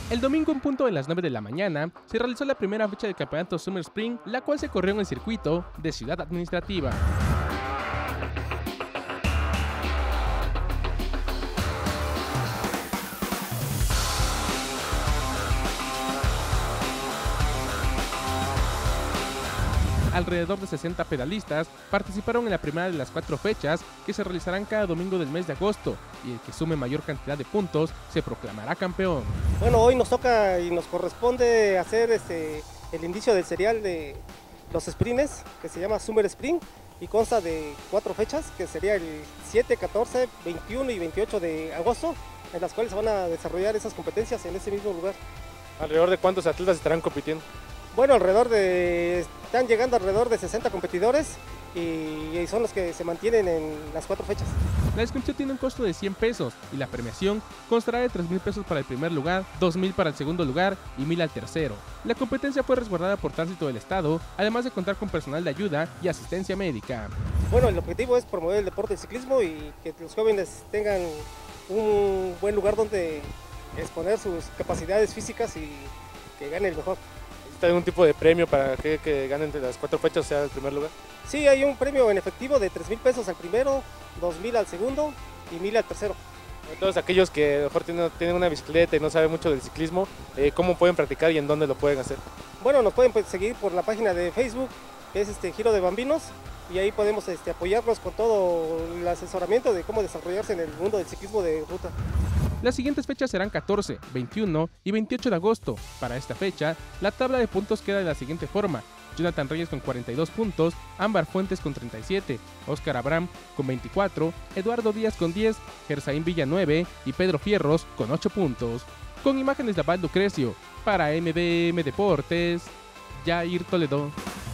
El domingo en punto de las 9 de la mañana se realizó la primera fecha del campeonato Summer Spring, la cual se corrió en el circuito de Ciudad Administrativa. Alrededor de 60 pedalistas participaron en la primera de las 4 fechas que se realizarán cada domingo del mes de agosto, y el que sume mayor cantidad de puntos se proclamará campeón. Bueno, hoy nos toca y nos corresponde hacer el inicio del serial de los sprints, que se llama Summer Spring, y consta de 4 fechas, que sería el 7, 14, 21 y 28 de agosto, en las cuales se van a desarrollar esas competencias en ese mismo lugar. ¿Alrededor de cuántos atletas estarán compitiendo? Bueno, están llegando alrededor de 60 competidores y son los que se mantienen en las 4 fechas. La inscripción tiene un costo de 100 pesos y la premiación constará de 3,000 pesos para el primer lugar, 2,000 para el segundo lugar y 1,000 al tercero. La competencia fue resguardada por Tránsito del Estado, además de contar con personal de ayuda y asistencia médica. Bueno, el objetivo es promover el deporte del ciclismo y que los jóvenes tengan un buen lugar donde exponer sus capacidades físicas y que gane el mejor. ¿Existe algún tipo de premio para que gane entre las 4 fechas, sea el primer lugar? Sí, hay un premio en efectivo de 3,000 pesos al primero, 2,000 al segundo y 1,000 al tercero. Todos aquellos que a lo mejor tienen una bicicleta y no saben mucho del ciclismo, ¿cómo pueden practicar y en dónde lo pueden hacer? Bueno, nos pueden seguir por la página de Facebook, que es Giro de Bambinos, y ahí podemos apoyarnos con todo el asesoramiento de cómo desarrollarse en el mundo del ciclismo de ruta. Las siguientes fechas serán 14, 21 y 28 de agosto. Para esta fecha, la tabla de puntos queda de la siguiente forma: Jonathan Reyes con 42 puntos, Ámbar Fuentes con 37, Óscar Abraham con 24, Eduardo Díaz con 10, Gersaín Villa 9 y Pedro Fierros con 8 puntos. Con imágenes de Abad Lucrecio, para MDM Deportes, Jair Toledo.